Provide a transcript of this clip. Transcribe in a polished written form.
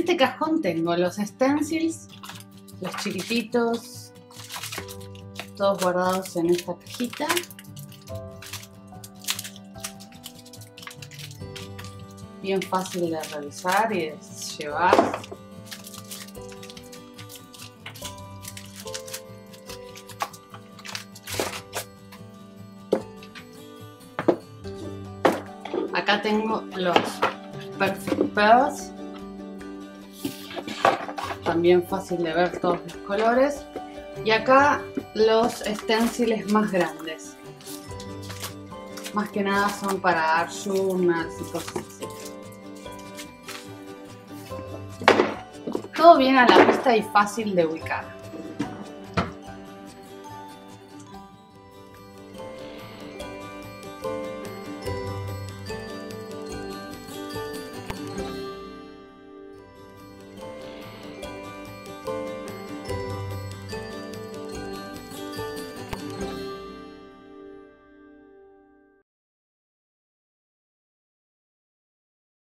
este cajón tengo los stencils, los chiquititos, todos guardados en esta cajita. Bien fácil de revisar y de llevar. Acá tengo los Perfect Pearls, también fácil de ver todos los colores. Y acá los stencils más grandes, más que nada son para art journals y cosas así. Todo bien a la vista y fácil de ubicar.